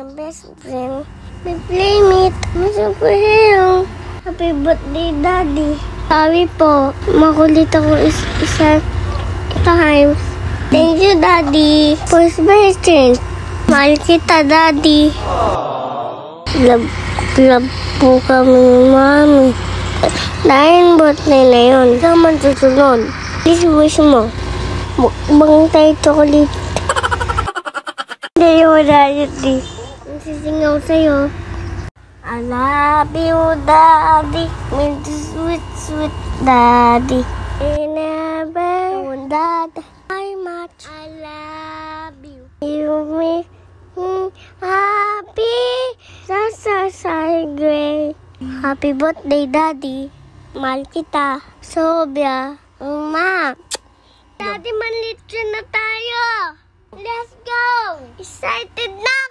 best friend, my playmate, my superhero. Happy birthday, Daddy. Sabi po, makulit ako isa times. Thank you, Daddy, for his birthday. Mahal kita, Daddy. Love po kami ni Mami. Dahil birthday na yun, naman susunod. Please wish mo. Bang tayo chocolate. Hindi mo dahil di. Nasisingaw sa'yo. I love you, Daddy. With the sweet, sweet Daddy. I never wondered how much I love you. You make me happy. Sa gray. Happy birthday, Daddy. Mahal kita. Sobya. Ma. Daddy, manlitsin na tayo. Let's go. Excited na